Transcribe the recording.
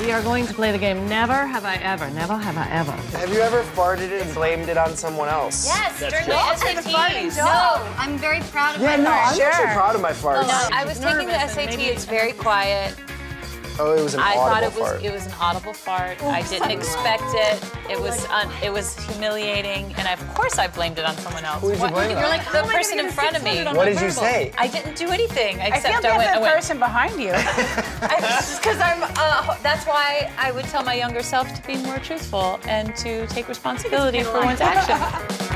We are going to play the game Never Have I Ever. Never have I ever. Have you ever farted and blamed it on someone else? Yes, during the SATs. No, I'm very proud of my I'm fart. actually proud of my farts. No, I was taking the SAT. It's very quiet. Oh, it was an audible fart. It was an audible fart. I didn't expect it. It was humiliating, and of course I blamed it on someone else. Who did you blame it on? You're like the person in front of me. What did you say? I didn't do anything except I went. feel the person behind you. Because that's why I would tell my younger self to be more truthful and to take responsibility for one's actions.